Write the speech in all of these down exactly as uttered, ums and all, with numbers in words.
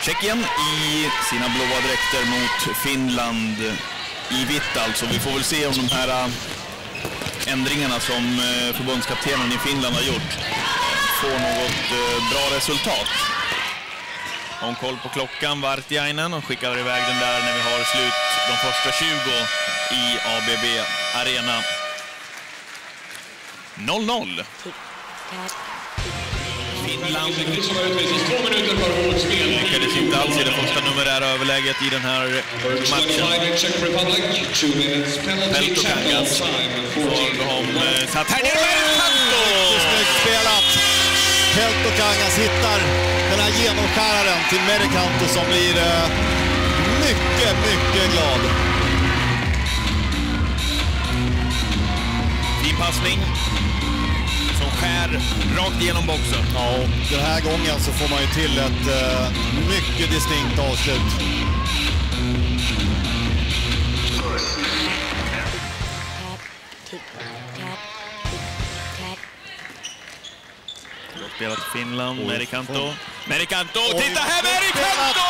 Tjeckien i sina blåa dräkter mot Finland i vitt alltså. Vi får väl se om de här ändringarna som förbundskaptenen i Finland har gjort får något bra resultat. Har koll på klockan, Vartiainen, och skickar iväg den där när vi har slut de första tjugo i A B B Arena. noll noll. Finland lyckades inte alls i det första numerära överläget i den här matchen. Peltokangas får om satt här nere med Kanto! Snyggt spelat. Peltokangas hittar den här genomskäraren till Merikanto som blir mycket, mycket glad. Fin passning som skär rakt igenom boxen. Ja, den här gången så får man ju till ett uh, mycket distinkt avslut. Spelat till Finland, oh, Merikanto. Merikanto, titta här, Merikanto!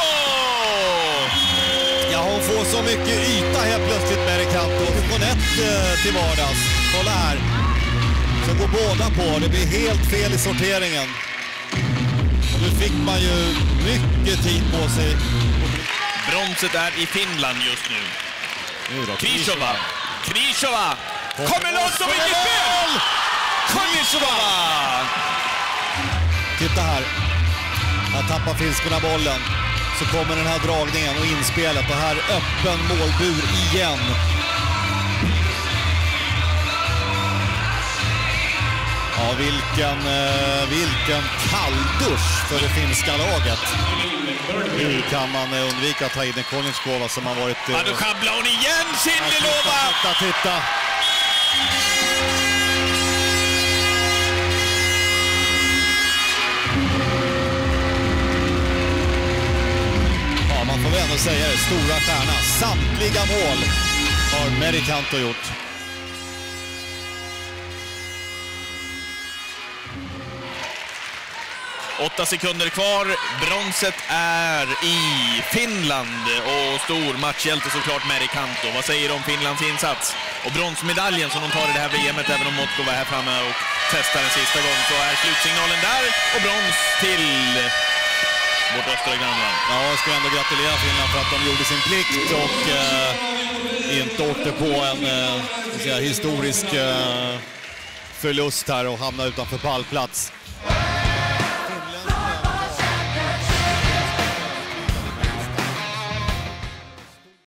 Ja, hon får så mycket yta helt plötsligt, Merikanto. Hon ett uh, till vardags. Kolla här. Så går båda på. Det blir helt fel i sorteringen. Och nu fick man ju mycket tid på sig. Bronset är i Finland just nu. Krishova. Krishova. Kommer långt och vilket spel! Krishova! Titta här. Här tappar finskorna bollen. Så kommer den här dragningen och inspelet. Och här öppen målbur igen. Ja, vilken, eh, vilken kalldusch för det finska laget. Hur kan man eh, undvika att ta in en Kolinskova som har varit... Eh, ja, då schabblar hon igen, Sindelova! Titta, titta, titta. Ja, man får väl ändå säga det. Stora stjärna. Samtliga mål har Merikanto gjort. Åtta sekunder kvar. Bronset är i Finland och stor matchhjälte såklart Merikanto. Vad säger du om Finlands insats? Och bronsmedaljen som de tar i det här V M:et, även om Motkova är här framme och testar en sista gång, så är slutsignalen där. Och brons till vårt östra grannland. Ja, jag ska ändå gratulera Finland för att de gjorde sin plikt och eh, inte åkte på en eh, säga, historisk eh, förlust här och hamnade utanför pallplats.